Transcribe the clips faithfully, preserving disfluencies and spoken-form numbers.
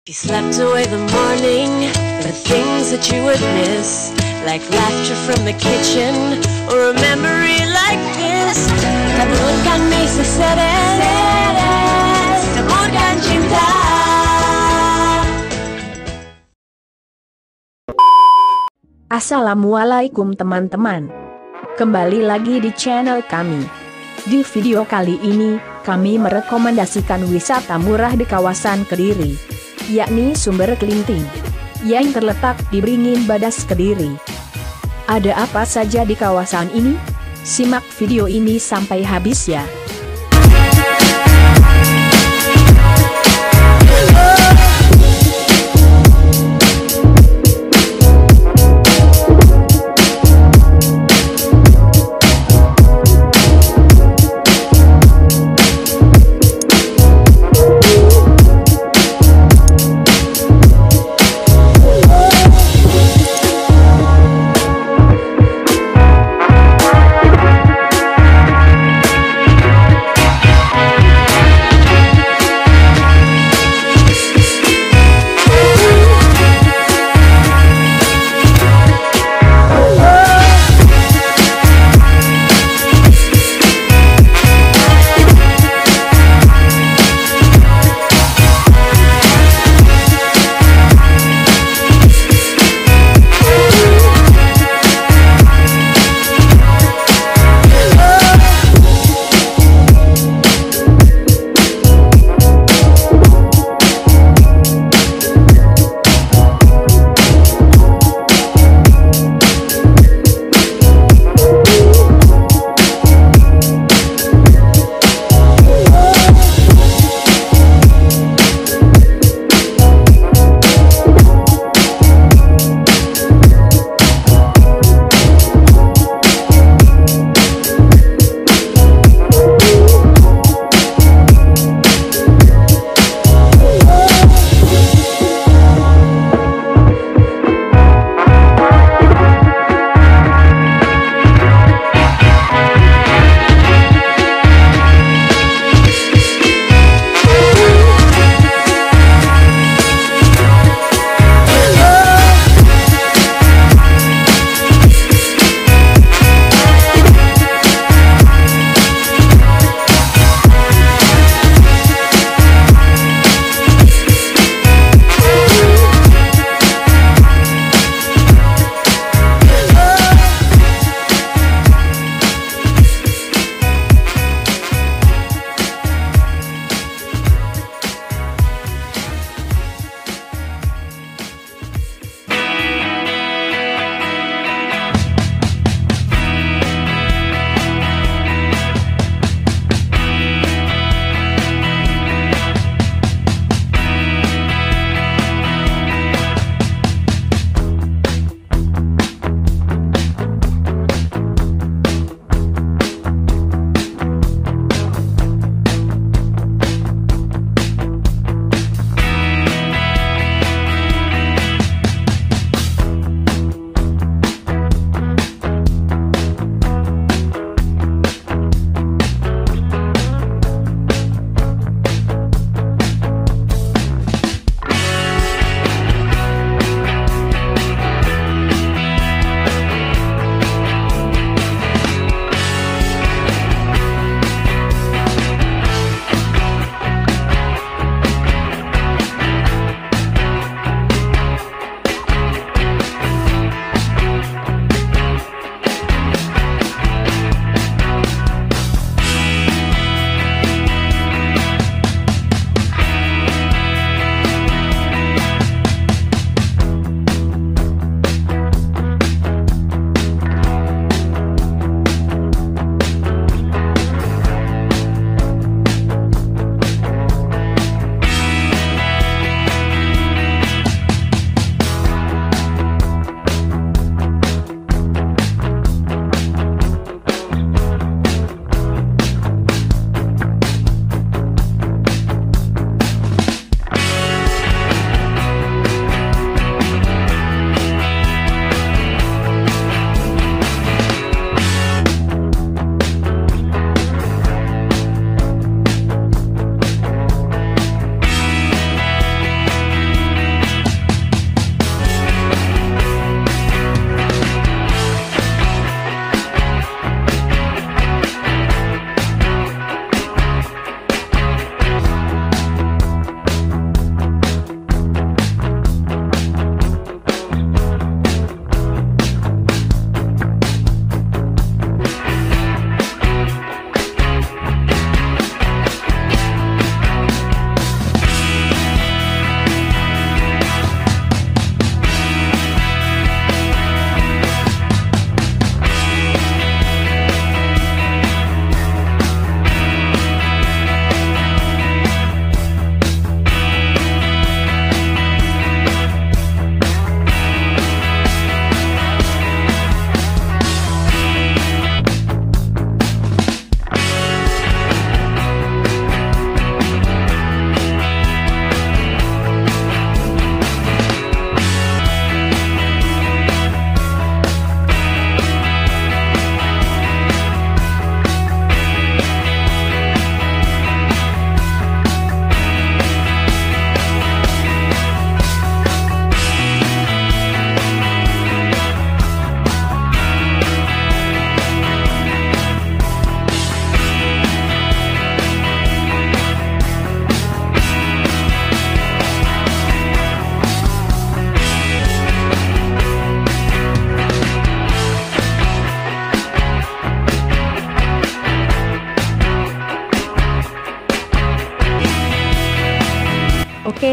You slept away the morning, the things that you would miss, like laughter from the kitchen, or a memory like this. Taburkan mesa seres, taburkan cinta. Assalamualaikum teman-teman. Kembali lagi di channel kami. Di video kali ini, kami merekomendasikan wisata murah di kawasan Kediri, yakni Sumber Kelinting, yang terletak di Beringin Badas, Kediri. Ada apa saja di kawasan ini? Simak video ini sampai habis ya.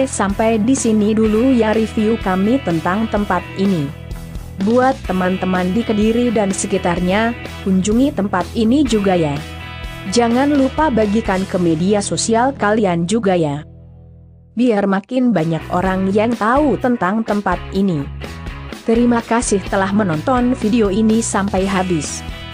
sampai di sini dulu ya review kami tentang tempat ini. Buat teman-teman di Kediri dan sekitarnya, kunjungi tempat ini juga ya. Jangan lupa bagikan ke media sosial kalian juga ya. Biar makin banyak orang yang tahu tentang tempat ini. Terima kasih telah menonton video ini sampai habis.